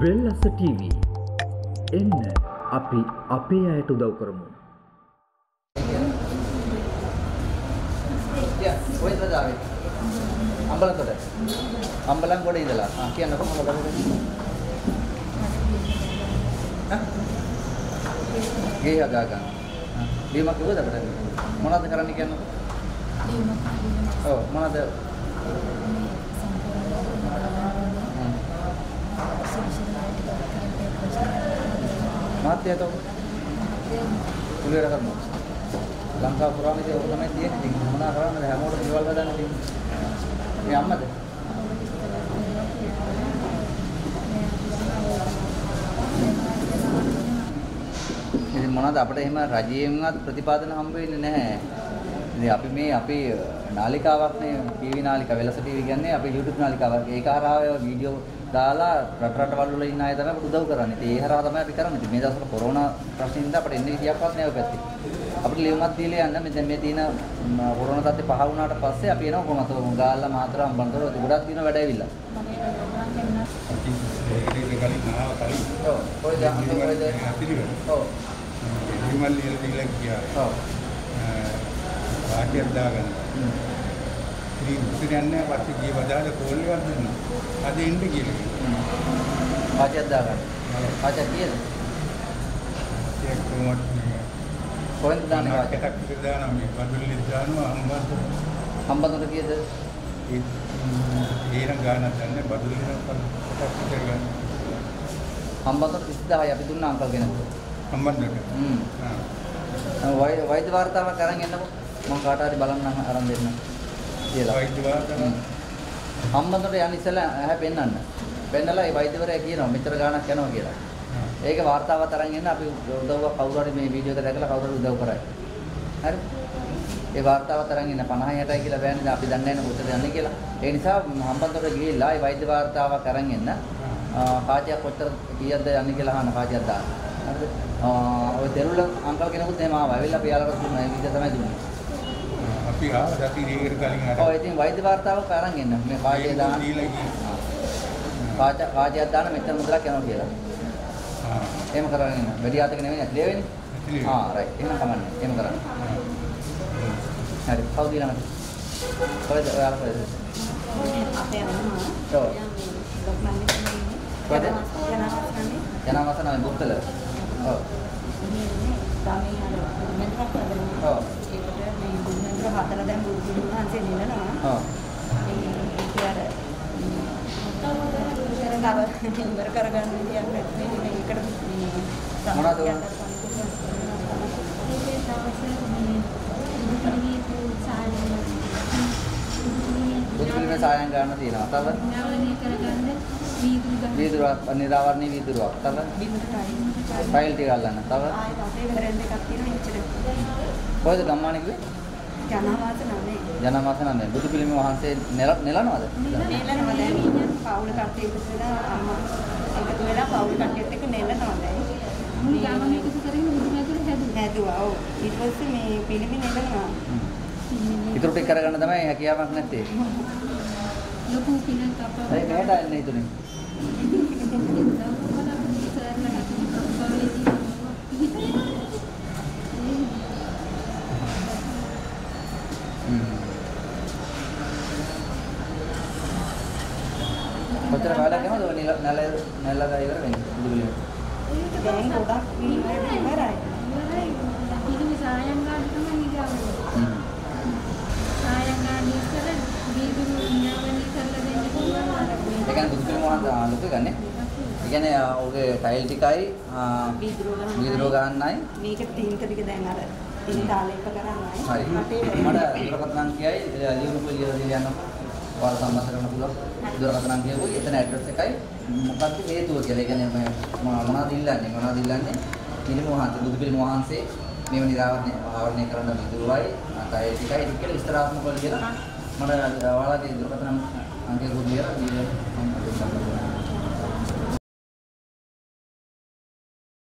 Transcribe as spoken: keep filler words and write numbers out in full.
වෙල්ලස TV එන්න අපි අපේ අයට උදව් කරමු. යා කොහෙන්ද ආවේ? අම්බලන්තොට. අම්බලන්තොට ඉඳලා. ආ කියන්නකො මොකද? හා? ගේ හදා ගන්න. බීමක් කිව්වද අපිට? මොනවද කරන්න කියන්නකො? බීමක්. ඔව් මොනවද? මාත්‍යතෝ කුලියට කරනවා. ලංකාව පුරාම ඉතින් ඔක තමයි තියෙන්නේ. ඉතින් මොනවා කරන්නද? හැමෝටම දේවල් හදන්න තියෙන්නේ. මේ අම්මද? ඉතින් මොනවාද අපිට එහෙම රජයෙන්වත් ප්‍රතිපාදන හම්බ වෙන්නේ නැහැ. ඉතින් අපි මේ අපේ නාලිකාවක් නේ ටීවී නාලිකාව වෙලස ටීවී කියන්නේ අපේ YouTube නාලිකාවක්. ඒක හරහා වීඩියෝ දාලා රට රටවල් වල ඉන්න අය තමයි අපිට උදව් කරන්නේ. ඉතින් ඒ හරහා තමයි අපි කරන්නේ. ඉතින් මේ දවස්වල කොරෝනා ප්‍රශ්නින්ද අපිට එන්නේ විදියක්වත් නැහැ ඔය පැත්තේ. අපිට ලියුමක් දීලා යන්න මෙතන මේ තියෙන කොරෝනා තත්ත්වය පහ වුණාට පස්සේ අපි එනවා කොහොමද? ගාල්ලා මාතර අම්බලන්තොට ගොඩක් දින වැඩ ඇවිල්ලා. ඔව් කොයිද අන්ත කොයිද? ඔව්. විමල් ලියලා දීලා ගියා. ඔව්. වාක්‍යයක් දාගන්න. ඉතින් මුසිරන්නේ පස්සේ ගිය බදාල කෝල් එකක් දුන්නා. අද එන්න කියලා. වාක්‍යයක් දාගන්න. වාක්‍යයක් කීයද? ඒක කොහොමද? කොහෙන්ද දාන්නේ වාක්‍යයක්? එකක් විතර දානවා මේ බඳුල්ලි දානවා අම්බන්තොට. අම්බන්තොට කීයද? ඒ ඒන ගානක් ගන්න බඳුල්ලි නම් කොටක් විතර ගන්න. අම්බන්තොට විස්ස දහය අපි දුන්නා අංකල් කෙනෙකුට. අම්බන්තොට. හ්ම්. වෛද්‍ය වෛද්‍ය වාර්තාවක් අරන් එන්නකො. මම කාට හරි බලන්න අරන් දෙන්න. කියලා. වෛද්‍ය වාර්තාව අම්බන්තොට යන්න ඉස්සෙල්ලා ඇහැ පෙන්නන්න. පෙන්නලා ඒ වෛද්‍යවරයා කියනවා මෙච්චර ගාණක් යනවා කියලා. ඒක වාර්තාවක් අරන් එන්න අපි උදව්වක් කවුරු හරි මේ වීඩියෝ එක දැකලා කවුරු හරි උදව් කරයි. හරි? ඒ වාර්තාවත් අරන් එන්න පනහයි හැටයි කියලා බෑනේ අපි දන්නේ නැහැ කොච්චර යන්නේ කියලා. ඒ නිසා අම්බන්තොට ගිහිල්ලා ඒ වෛද්‍ය වාර්තාවක් අරන් එන්න කාජියක් කොච්චර කීයක්ද යන්නේ කියලා අහන්න කාජියක් දාන්න. හරිද? ඔය දෙරුල අංකල් කෙනෙකුත් එහෙම ආවා. ඇවිල්ලා අපි යාළුවට දුන්නා. ඒ විදිහ තමයි දුන්නේ. අපි ආව සති දෙකකට කලින් අර. ඔව් ඉතින් වෛද්‍ය වාර්තාවක් අරන් එන්න. මේ කාජිය දාන්න. දීලා ගියා. කාජ කාජියක් දාන්න මෙච්චර මුදලක් යනවා කියලා. ආ. එහෙම කරගෙන ඉන්න. වැඩි ආතක නෙවෙයි ඇත්ලේ වෙන්නේ. ආ රයිට්. එහෙනම් කමන්නේ. එහෙම කරන්න. හරි. කවුද ඊළඟට? කොහෙද ඔයාලා කොහෙද? අපේ අම්මා. ඔව්. කොහෙද? ජනවාසනාවේ බුත්තල. ඔව්. ගමේ අර මෙන්ටරක් හදනවා. ඔව්. ඒකට මේ බුදුන්ගේ හතර දැන් බුදුන් වහන්සේ නිලනවා. ඔව්. ඒක අර කරගව ඉවර කරගන්න විදියක් නැත්නම් මේකට මේ මොනවද? ඒකේ දවසේ මේ බුදුපිළිමේ සායන බුදුපිළිමේ සායන ගන්න තියෙනවා. තව නවලනය කරගන්න වීදුරු ගන්න. වීදුරුවක් නිරාවරණී වීදුරුවක්. තව ෆයිල් ටික අල්ලන්න. තව ආයෙත් අපේ වෙරෙන් දෙකක් තියෙනවා ඉච්චර. කොහෙද ගම්මානේ කිව්වේ? ජනවාසනාවේ. ජනවාසනාවේ බුදුපිළිමේ වහන්සේ නෙලනවද? නෙලනවා දැන් පවුල කට්ටිය එකතු වෙලා අම්මා එකතු වෙලා පවුල කට්ටියත් එක්ක නෙලනවා දැන්. මුළු ගමම එකතු කරගෙන බුදුමැදුර හැදුවා. හැදුවා. ඔව්. ඊට පස්සේ මේ පිළිමි නෙලනවා. ඉතුරු ටික කරගන්න තමයි හැකියාවක් නැත්තේ. ලොකු පිනක් අපව. ඒ මෙහෙට එන්නේ ඉතුරුනේ. කොච්චර කාලයක් යනවද ඔය නැල නැලලා ඉවර වෙන්නේ බුදුපිළිමේ? දැන් ගොඩක් ඉවරයි. ඉවරයි. පිළිමි සායන් ගන්න තමයි නිගාවන්නේ. හ්ම්. සායන් ගන්න ඉස්සර වීදුරු නියමනි කරලා දෙන්න පුළුවන් අර ඒ කියන්නේ බුදුපිළිමේ වහන්සේ ලොකු ගන්නේ. ඒ කියන්නේ ඔහුගේ ටයිල් ටිකයි වීදුරුව ගන්නයි. මේක තීන්ත ටික දැන් අර තින් දාලා එක කරන්නයි. හරි. මට දුරකථන අංකයයි ලියුණු කුලිය දීලා යනවා. ඔයාලා සම්මත කරන්න පුළුවන්. දුරකථන අංකයයි එතන ඇඩ්‍රස් එකයි මොකක්ද හේතුව කියලා. ඒ කියන්නේ මොනවද ඉල්ලන්නේ? මොනවද ඉල්ලන්නේ? පිළිම වහන්සේ බුදුපිළිම වහන්සේ මේව නිරාවරණය ආවරණය කරන්න විදුරුවයි ටයිල් ටිකයි ඒක කියලා විස්තරාත්මකව කියලා මට ඔයාලගේ දුරකථන අංකය කුලිය දීලා මම